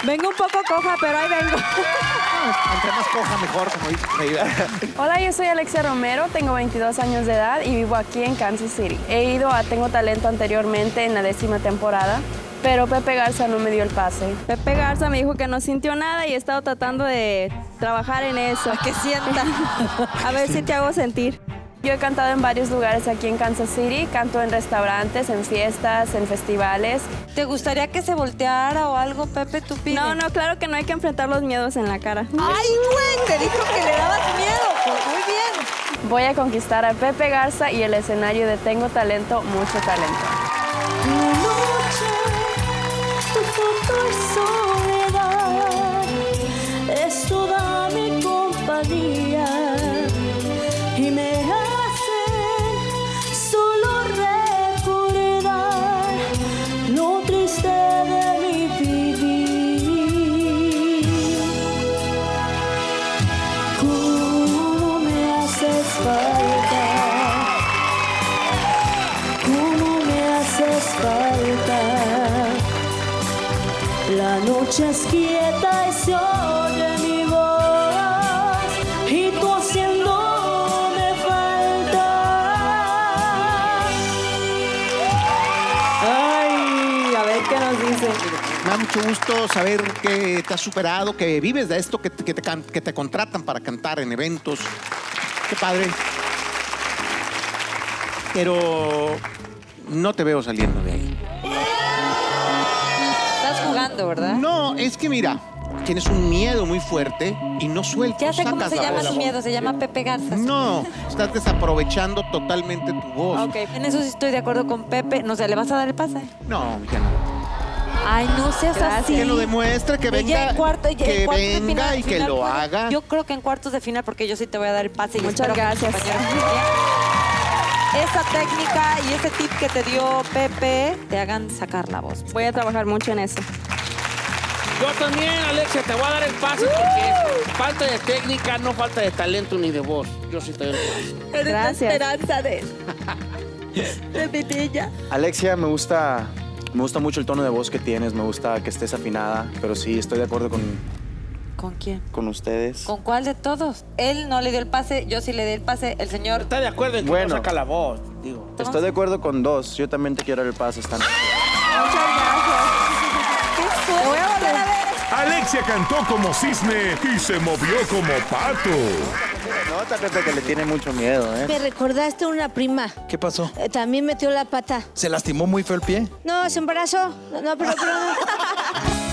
Vengo un poco coja, pero ahí vengo. Entre más coja, mejor, como dice Reida. Hola, yo soy Alexia Romero, tengo 22 años de edad y vivo aquí en Kansas City. He ido a Tengo Talento anteriormente en la 10ª temporada, pero Pepe Garza no me dio el pase. Pepe Garza me dijo que no sintió nada y he estado tratando de trabajar en eso. Que sienta. A ver si te hago sentir. Yo he cantado en varios lugares aquí en Kansas City, canto en restaurantes, en fiestas, en festivales. ¿Te gustaría que se volteara o algo, Pepe? ¿Tú pides? No, claro que no hay que enfrentar los miedos en la cara. ¡Ay, güey! Te dijo que le dabas miedo. Pues muy bien. Voy a conquistar a Pepe Garza y el escenario de Tengo Talento, mucho talento. Tu foto y soledad es toda mi compañía y me hacen solo recordar lo triste de mi vivir. Cómo me haces falta, cómo me haces falta. La noche es quieta y se oye mi voz y tú haciéndome falta. Ay, a ver qué nos dice. Me da mucho gusto saber que te has superado, que vives de esto, que te contratan para cantar en eventos. Qué padre. Pero no te veo saliendo de ahí. Estás jugando, ¿verdad? No, es que mira, tienes un miedo muy fuerte y no sueltas. Ya sé cómo sacas se la llama voz. su miedo. Se llama Pepe Garza. No, estás desaprovechando totalmente tu voz. Ok, en eso sí estoy de acuerdo con Pepe. No sé, ¿le vas a dar el pase? No, ya no. Ay, no seas así. Que lo demuestre, que venga, Ya en cuarto, ya en que cuartos de venga final, y que final lo puede. haga. Yo creo que en cuartos de final, porque yo sí te voy a dar el pase. Y Muchas espero que mis gracias. compañeros también. Esa técnica y ese tip que te dio Pepe te hagan sacar la voz. Voy a trabajar mucho en eso. Yo también, Alexia, te voy a dar el pase porque falta de técnica, no falta de talento ni de voz. Yo sí te doy el pase. Eres Gracias. la esperanza de mi niña. Alexia, me gusta mucho el tono de voz que tienes, me gusta que estés afinada, pero sí, estoy de acuerdo ¿Con quién? con ustedes. ¿Con cuál de todos? Él no le dio el pase, yo sí le di el pase, el señor... Está de acuerdo en que Bueno. no saca la voz, digo. Estoy de acuerdo con dos, yo también te quiero dar el pase esta noche. Te voy a volver a ver. Alexia cantó como cisne y se movió como pato. Nota, Pepe, que le tiene mucho miedo, ¿eh? Me recordaste una prima. ¿Qué pasó? También metió la pata. ¿Se lastimó muy feo el pie? No, se embarazó. No, pero no.